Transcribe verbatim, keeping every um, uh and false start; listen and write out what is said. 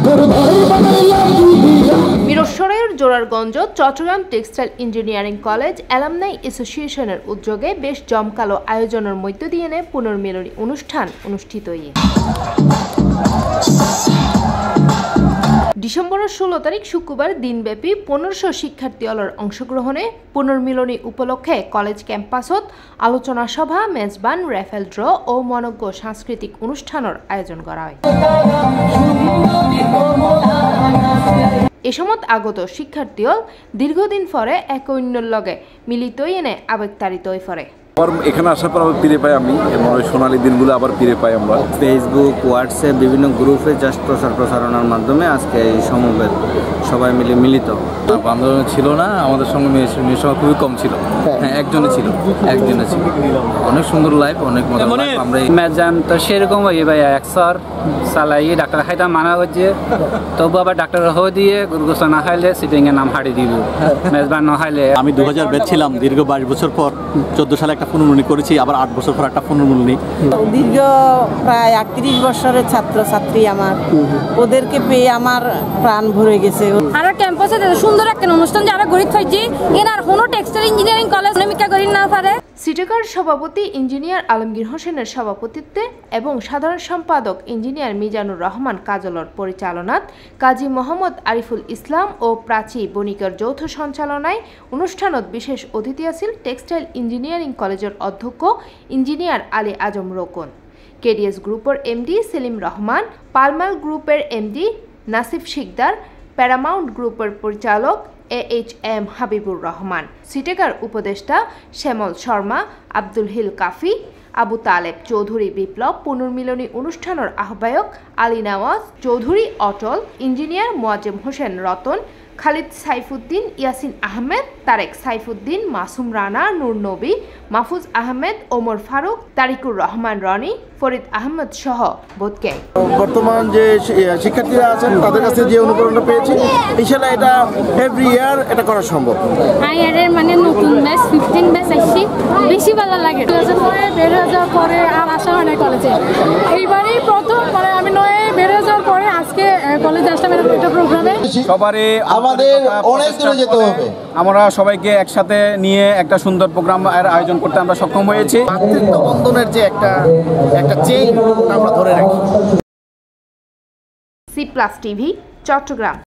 মিরসরাইয়ের Zorarganj Chittagong textile engineering college alumni অ্যাসোসিয়েশনের উদ্যোগে বেশ জমকালো আয়োজনের মধ্য দিয়ে পুনর্মিলনী অনুষ্ঠান অনুষ্ঠিত হয়ে ডিসেম্বরের ষোলো তারিখ শুক্রবার দিনব্যাপী পনেরোশো শিক্ষার্থী অলর অংশগ্রহণে পুনর্মিলনী উপলক্ষে কলেজ ক্যাম্পাসত আলোচনা সভা মেজবান রেফেল ড্র ও মনজ্ঞ সাংস্কৃতিক অনুষ্ঠানের আয়োজন করা হয়। এ সময় আগত শিক্ষার্থীও দীর্ঘদিন পরে এক অন্যের লগে মিলিত এনে আবেগতাড়িত হয়ে পড়ে। এখানে আসার পর আবার ফিরে পাই আমি এবং সোনালী দিনগুলো আবার ফিরে পাই আমরা। ফেসবুক, হোয়াটসঅ্যাপ বিভিন্ন গ্রুপে জাস্ট প্রচার প্রসারণার মাধ্যমে আজকে এই সমবেত সবাই মিলে মিলিত। বান্ধব ছিল না, আমাদের সঙ্গে মেয়ের সংখ্যা খুবই কম ছিল। হ্যাঁ, একজনে ছিল একজনে ছিল অনেক সুন্দর লাইফ, অনেক মজা। আমরা মেজান তো সেরকম হয়ে ভাই একশর চালাই ডাক্তার খাইতাম মানা করছে, তবু আবার ডাক্তার হয়ে দিয়ে গোসা না খাইলে সিটিং এর নাম হারিয়ে দিব। মেজবান না খাইলে আমি দু হাজার বেদ ছিলাম, দীর্ঘ বাইশ বছর পর চোদ্দ সালে একটা পুনর্মিলনী করেছি, আবার আট বছর পর একটা পুনর্মিলনী। দীর্ঘ প্রায় আটত্রিশ বছরের ছাত্র ছাত্রী আমার, ওদেরকে পেয়ে আমার প্রাণ ভরে গেছে। আর ক্যাম্পাসে সুন্দর একটা অনুষ্ঠান যারা গরিব হয়েছি এনার কোনো টেক্সটাইল ইঞ্জিনিয়ারিং কলেজ নমিকা করি না পারে। সিটাগার সভাপতি ইঞ্জিনিয়ার আলমগীর হোসেনের সভাপতিত্বে এবং সাধারণ সম্পাদক ইঞ্জিনিয়ার মিজানুর রহমান কাজলর পরিচালনাত কাজী মোহাম্মদ আরিফুল ইসলাম ও প্রাচী বণিকের যৌথ সঞ্চালনায় অনুষ্ঠানত বিশেষ অতিথি আছিল টেক্সটাইল ইঞ্জিনিয়ারিং কলেজের অধ্যক্ষ ইঞ্জিনিয়ার আলী আজম রোকন, কেডিএস গ্রুপের এমডি সেলিম রহমান, পালমাল গ্রুপের এমডি নাসিফ শিকদার, প্যারামাউন্ট গ্রুপের পরিচালক A H M Habibur Rahman, সিটেগার উপদেষ্টা শ্যামল শর্মা, আব্দুল হিল কাফি, আবু তালেব চৌধুরী বিপ্লব, পুনর্মিলনী অনুষ্ঠানের আহ্বায়ক আলী নওয়াজ চৌধুরী অটল, ইঞ্জিনিয়ার মোয়াজ্জেম হোসেন রতন, খালিদ সাইফুদ্দিন, ইয়াসিন আহমেদ, তারেক সাইফুদ্দিন, মাসুম রানা, নূর নবী, মাহফুজ আহমেদ, ওমর ফারুক, তারিকুর রহমান রনি, ফরিদ আহমেদ সহ বোধকে বর্তমান যে শিক্ষার্থীরা আছেন তাদের কাছে যে অনুপ্রেরণা পেয়েছি, ইনশাআল্লাহ এটা এভরি ইয়ার এটা করা সম্ভব। আইয়ারের মানে নতুন ব্যাচ ফিফটিন ব্যাচ আসছি, বেশি ভালো লাগে। দুই হাজার নয় বের হয়ে যাওয়ার পরে আর আসা হয় না কলেজে, এইবারই প্রথম মানে আমি নয় বের হয়ে যাওয়ার পরে আজকে কলেজে আসলাম এটা প্রোগ্রামে। সবারই আমাদের অনেক দূরে যেতে হবে, আমরা সবাইকে একসাথে নিয়ে একটা সুন্দর প্রোগ্রাম আয়োজন করতে আমরা সক্ষম হয়েছি। মাতৃত্ব বন্ধনের যে একটা একটা চেইন আমরা ধরে রাখি। C plus TV, Chittagong.